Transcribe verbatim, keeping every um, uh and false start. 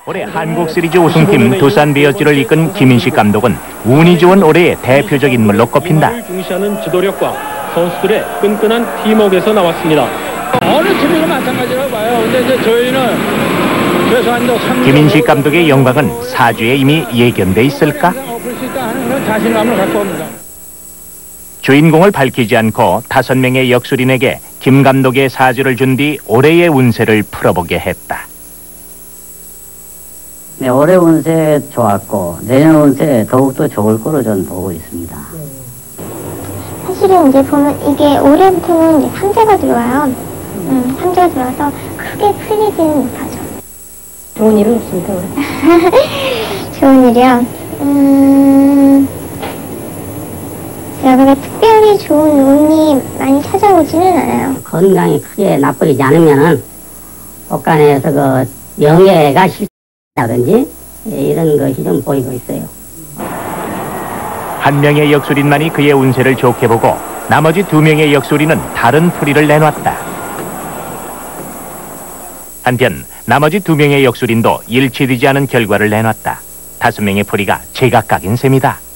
올해 한국 시리즈 우승팀 두산 베어즈를 이끈 김인식 감독은 운이 좋은 올해의 대표적 인물로 꼽힌다. 중시하는 지도력과 선수들의 끈끈한 팀워크에서 나왔습니다. 어느 팀이나 마찬가지라고 봐요. 근데 이제 저희는 최소한 김인식 감독의 영광은 사주에 이미 예견돼 있을까? 자신감을 갖고 옵니다. 주인공을 밝히지 않고 다섯 명의 역술인에게 김 감독의 사주를 준 뒤 올해의 운세를 풀어보게 했다. 네, 올해 운세 좋았고 내년 운세 더욱더 좋을 거로 저는 보고 있습니다. 사실은 이제 보면 이게 올해부터는 이제 삼재가 들어와요. 음, 삼재가 들어와서 크게 풀리지는 못하죠. 좋은 일은 없습니다. 좋은 일이요? 음... 제가 그렇게 특별히 좋은 운이 많이 찾아오지는 않아요. 건강이 크게 나쁘지 않으면은 옷간에서 그 명예가 실다든지 이런 것이 좀 보이고 있어요. 한 명의 역술인만이 그의 운세를 좋게 보고 나머지 두 명의 역술인은 다른 풀이를 내놨다. 한편 나머지 두 명의 역술인도 일치되지 않은 결과를 내놨다. 다섯 명의 풀이가 제각각인 셈이다.